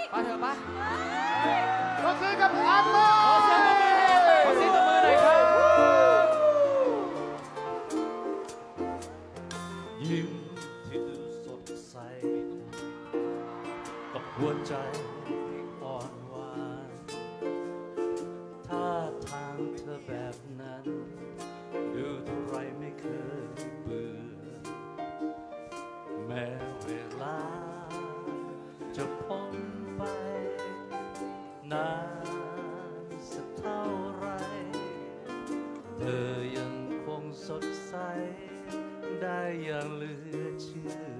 มาเถอะปะก็คือกับอันเลยขอเสียงตบมือหน่อยครับยิ้มที่ดูสดใสกับหัวใจอ่อนหวานท่าทางเธอแบบนั้นดูเท่าไรไม่เคยเบื่อแม้เวลาจะพ้นไปนานสักเท่าไรเธอยังคงสดใสได้อย่างเหลือเชื่อ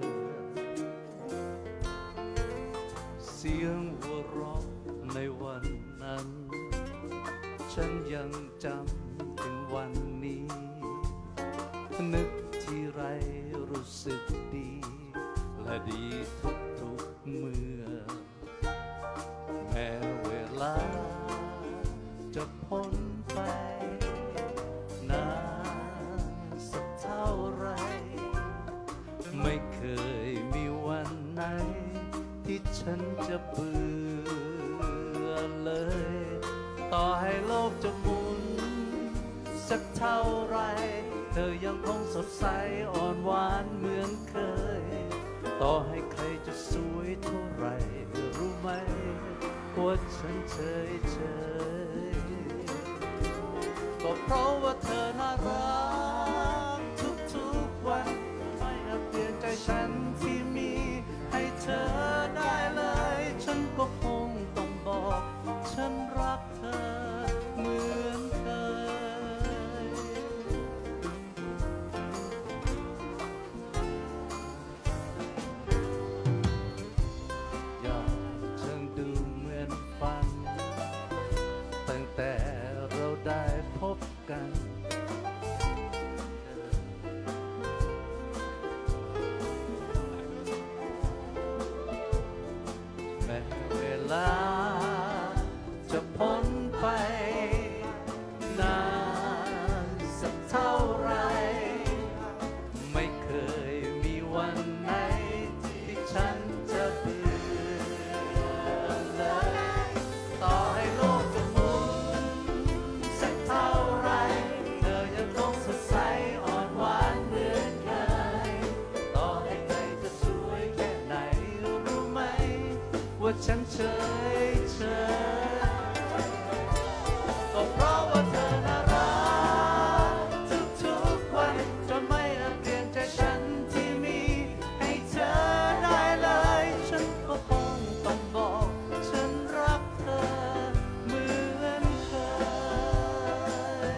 เสียงหัวเราะในวันนั้นฉันยังจำถึงวันนี้นึกทีไรรู้สึกดีและดีทุกเมื่อแม้เวลาจะพ้นไปนานสักเท่าไรไม่เคยมีวันไหนที่ฉันจะเบื่อเลยต่อให้โลกจะหมุนสักเท่าไรเธอยังคงสดใสอ่อนหวานเหมือนเคยต่อให้ใครจะสวยเท่าไรรู้ไหมว่าฉันเฉยก็เพราะว่าเธอน่ารักทุกวันไม่อาจเปลี่ยนใจฉันที่มีให้เธอได้เลยฉันก็คงต้องบอกฉันรักเธอเหมือนเคยอยากฉันดูเหมือนฝันตั้งแต่เราได้พบกันแม้เวลาจะพ้นไปนานสักเท่าไรไม่เคยมีวันไหนที่ฉันจะเบื่อเลยต่อให้โลกจะหมุนสักเท่าไรเธอยังคงสดใสอ่อนหวานเหมือนเคยต่อให้ใครจะสวยแค่ไหนรู้ไหมว่าฉันเฉยก็เพราะว่าเธอน่ารักทุกวันจนไม่อาจเปลี่ยนใจฉันที่มีให้เธอได้เลยฉันก็คงต้องบอกฉันรักเธอเหมือนเคย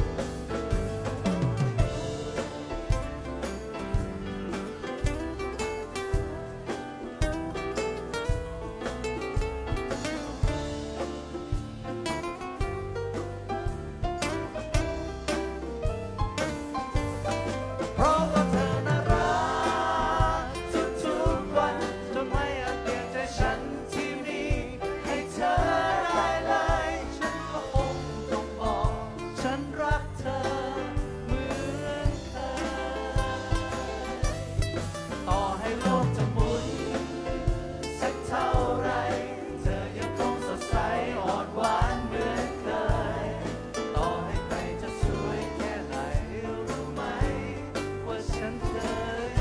เพราะว่าเธอน่ารักทุกวันจนไม่อาจเปลี่ยนใจฉันที่มีให้เธอได้เลยฉันก็คงต้องบอกฉันรักเธอเหมือนเคยต่อให้โลกจะหมุนสักเท่าไรเธอยังคงสดใสอ่อนหวานเหมือนเคยต่อให้ใครจะสวยแค่ไหนรู้ไหมว่าฉันเฉย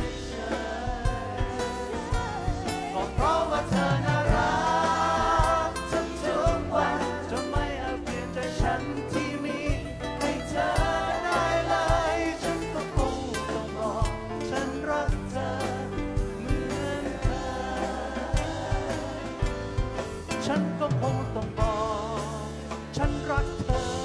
ก็เพราะว่าเธอน่ารักทุกวันจนไม่อาจเปลี่ยนใจฉันที่มีให้เธอได้เลยฉันก็คงต้องบอกฉันรักเธอเหมือนเคยฉันก็คงต้องบอกฉันรักเธอ